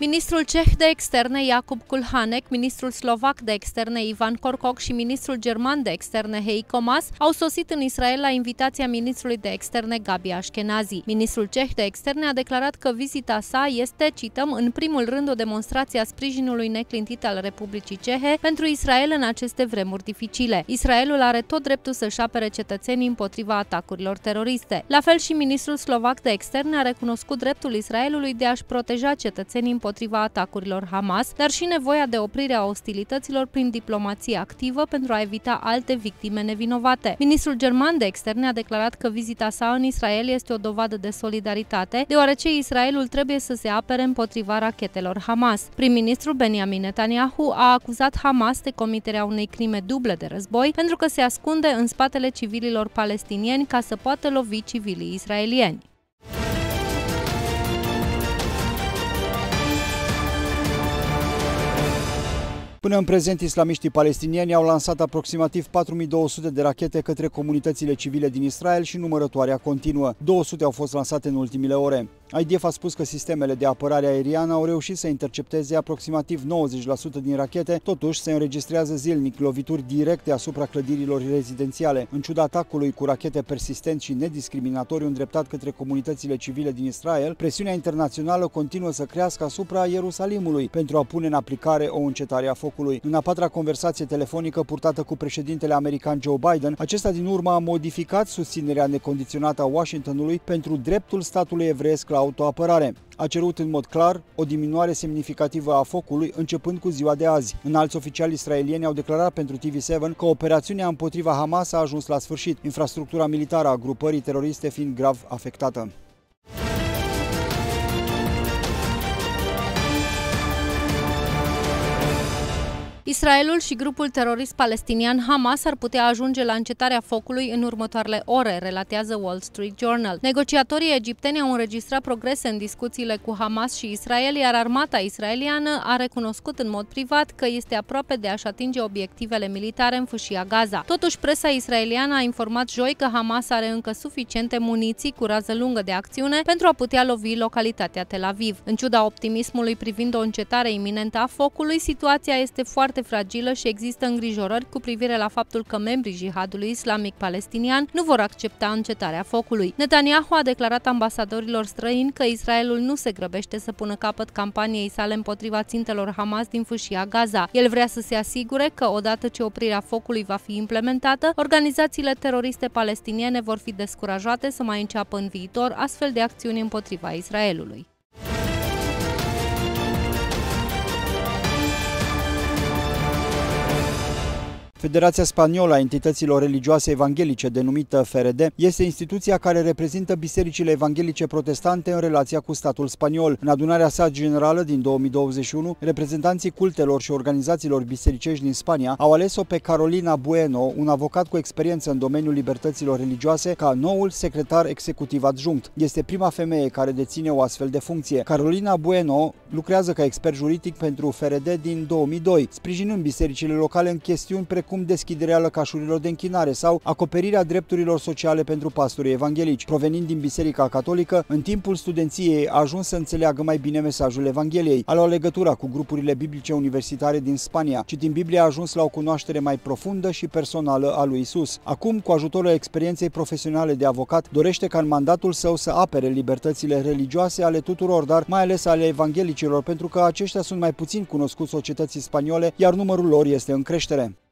Ministrul ceh de externe Jakub Kulhanek, ministrul slovac de externe Ivan Korčok și ministrul german de externe Heiko Maas au sosit în Israel la invitația ministrului de externe Gabi Ashkenazi. Ministrul ceh de externe a declarat că vizita sa este, cităm, în primul rând o demonstrație a sprijinului neclintit al Republicii Cehe pentru Israel în aceste vremuri dificile. Israelul are tot dreptul să-și apere cetățenii împotriva atacurilor teroriste. La fel și ministrul slovac de externe a recunoscut dreptul Israelului de a-și proteja cetățenii împotriva atacurilor Hamas, dar și nevoia de oprire a ostilităților prin diplomație activă pentru a evita alte victime nevinovate. Ministrul german de externe a declarat că vizita sa în Israel este o dovadă de solidaritate, deoarece Israelul trebuie să se apere împotriva rachetelor Hamas. Prim-ministrul Benjamin Netanyahu a acuzat Hamas de comiterea unei crime duble de război pentru că se ascunde în spatele civililor palestinieni ca să poată lovi civilii israelieni. Până în prezent, islamiștii palestinieni au lansat aproximativ 4200 de rachete către comunitățile civile din Israel și numărătoarea continuă. 200 au fost lansate în ultimele ore. IDF a spus că sistemele de apărare aeriană au reușit să intercepteze aproximativ 90% din rachete, totuși se înregistrează zilnic lovituri directe asupra clădirilor rezidențiale. În ciuda atacului cu rachete persistent și nediscriminatoriu îndreptat către comunitățile civile din Israel, presiunea internațională continuă să crească asupra Ierusalimului pentru a pune în aplicare o încetare a focului. În a patra conversație telefonică purtată cu președintele american Joe Biden, acesta din urmă a modificat susținerea necondiționată a Washingtonului pentru dreptul statului evreiesc la autoapărare. A cerut în mod clar o diminuare semnificativă a focului începând cu ziua de azi. Înalți oficiali israelieni au declarat pentru TV7 că operațiunea împotriva Hamas a ajuns la sfârșit, infrastructura militară a grupării teroriste fiind grav afectată. Israelul și grupul terorist palestinian Hamas ar putea ajunge la încetarea focului în următoarele ore, relatează Wall Street Journal. Negociatorii egipteni au înregistrat progrese în discuțiile cu Hamas și Israel, iar armata israeliană a recunoscut în mod privat că este aproape de a-și atinge obiectivele militare în fâșia Gaza. Totuși, presa israeliană a informat joi că Hamas are încă suficiente muniții cu rază lungă de acțiune pentru a putea lovi localitatea Tel Aviv. În ciuda optimismului privind o încetare iminentă a focului, situația este foarte fragilă și există îngrijorări cu privire la faptul că membrii jihadului islamic palestinian nu vor accepta încetarea focului. Netanyahu a declarat ambasadorilor străini că Israelul nu se grăbește să pună capăt campaniei sale împotriva țintelor Hamas din fâșia Gaza. El vrea să se asigure că, odată ce oprirea focului va fi implementată, organizațiile teroriste palestiniene vor fi descurajate să mai înceapă în viitor astfel de acțiuni împotriva Israelului. Federația Spaniolă a Entităților Religioase Evanghelice, denumită FRD, este instituția care reprezintă bisericile evanghelice protestante în relația cu statul spaniol. În adunarea sa generală din 2021, reprezentanții cultelor și organizațiilor bisericești din Spania au ales-o pe Carolina Bueno, un avocat cu experiență în domeniul libertăților religioase, ca noul secretar executiv adjunct. Este prima femeie care deține o astfel de funcție. Carolina Bueno lucrează ca expert juridic pentru FRD din 2002, sprijinând bisericile locale în chestiuni precum deschiderea lăcașurilor de închinare sau acoperirea drepturilor sociale pentru pastorii evanghelici. Provenind din Biserica Catolică, în timpul studenției a ajuns să înțeleagă mai bine mesajul Evangheliei. A luat legătura cu grupurile biblice universitare din Spania. Citind Biblia, a ajuns la o cunoaștere mai profundă și personală a lui Isus. Acum, cu ajutorul experienței profesionale de avocat, dorește ca în mandatul său să apere libertățile religioase ale tuturor, dar mai ales ale evanghelicilor, pentru că aceștia sunt mai puțin cunoscuți societății spaniole, iar numărul lor este în creștere.